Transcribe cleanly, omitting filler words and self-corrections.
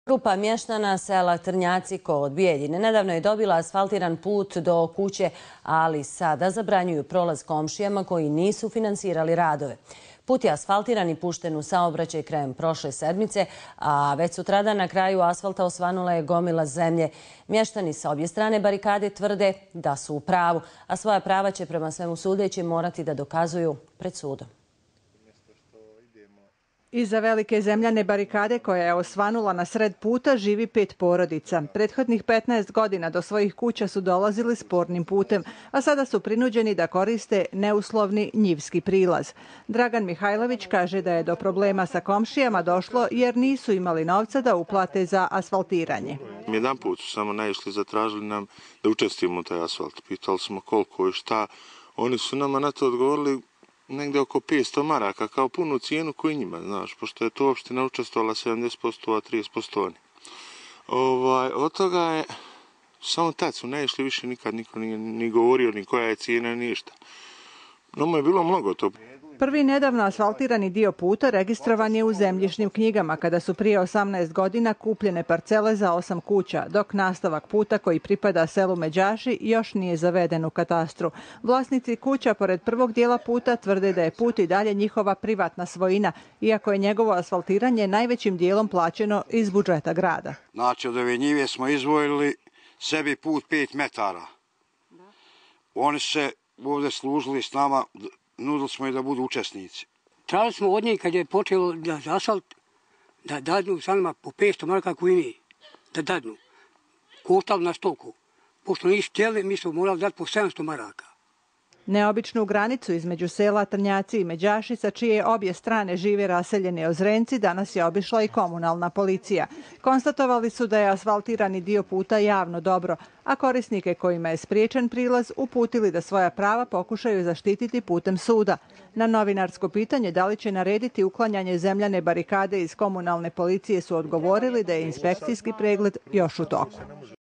Grupa mještana sela Trnjaci kod Bijeljine nedavno je dobila asfaltiran put do kuće, ali sada zabranjuju prolaz komšijama koji nisu finansirali radove. Put je asfaltiran i pušten u saobraćaj krajem prošle sedmice, a već sutradan na kraju asfalta osvanula je gomila zemlje. Mještani sa obje strane barikade tvrde da su u pravu, a svoja prava će prema svemu sudeći morati da dokazuju pred sudom. Iza velike zemljane barikade koja je osvanula na sred puta živi 5 porodica. Prethodnih 15 godina do svojih kuća su dolazili spornim putem, a sada su prinuđeni da koriste neuslovni njivski prilaz. Dragan Mihajlović kaže da je do problema sa komšijama došlo jer nisu imali novca da uplate za asfaltiranje. Jedan put su samo naišli, zatražili nam da učestvujemo u taj asfalt. Pitali smo koliko i šta. Oni su nama na to odgovorili negdje oko 500 maraka, kao punu cijenu koji njima, znaš, pošto je to opština učestvovala 70%, a 30% oni. Od toga je, samo tad su naišli, više nikad niko nije ni govorio, ni koja je cijena, ništa. No, mu je bilo mnogo to. Prvi nedavno asfaltirani dio puta registrovan je u zemljišnim knjigama kada su prije 18 godina kupljene parcele za 8 kuća, dok nastavak puta koji pripada selu Međaši još nije zaveden u katastru. Vlasnici kuća pored prvog dijela puta tvrde da je put i dalje njihova privatna svojina, iako je njegovo asfaltiranje najvećim dijelom plaćeno iz budžeta grada. Znači, od ove njive smo izdvojili sebi put 5 metara. Oni se ovdje služili s nama, nudili smo i da budu učesnici. Tražili smo od njih kad je počelo za asfalt da dadnu sa nama po 500 maraka koji mi da dadnu. Koštali nas toliko. Pošto nisu htjeli, mi smo morali dati po 700 maraka. Neobičnu granicu između sela Trnjaci i Međaši, sa čije obje strane žive raseljeni Ozrenci, danas je obišla i komunalna policija. Konstatovali su da je asfaltirani dio puta javno dobro, a korisnike kojima je spriječen prilaz uputili da svoja prava pokušaju zaštititi putem suda. Na novinarsko pitanje da li će narediti uklanjanje zemljane barikade iz komunalne policije su odgovorili da je inspekcijski pregled još u toku.